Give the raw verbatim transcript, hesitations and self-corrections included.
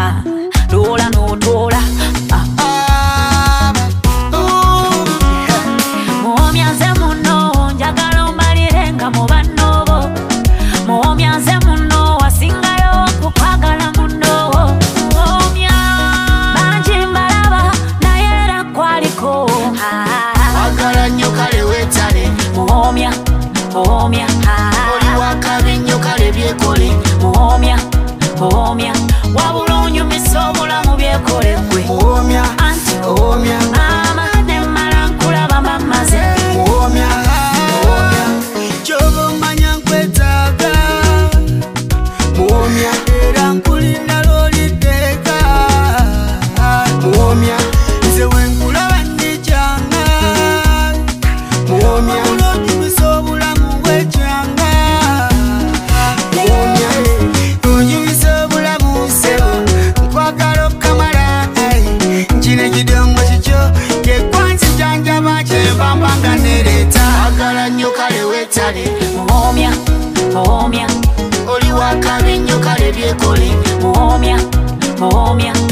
Lola no tola Muomya nze muno njagala omalirenga mu bannobo Muomya nze muno wasingayo kukwagala muno Muomya bangi mbalaba naye era kwaliko Wagala nnyo kale weetale Muomya Muomya Oli wakabi nnyo kale byekole Muomya Muomya wabula onyumisa obulamu byekole gwe Muomya Anti Muomya mama ne mmala nkulaba mamaze Muomya Muomya Kyoba omanya nkwetaaga Muomya era nkulinda lw'oliddeeka Muomya nze wenkulaba nnikyanga Muomya onyumisa obulamu bwekyanga Muomya onyumisa obulamu nsebo nkwagala okamala nkino ekidongo kikyo kekwansi janjaba kyembambanga nereeta wagala nnyo kale weetale Muomya Muomya oli wakabi nnyo kale byekole Muomya Muomya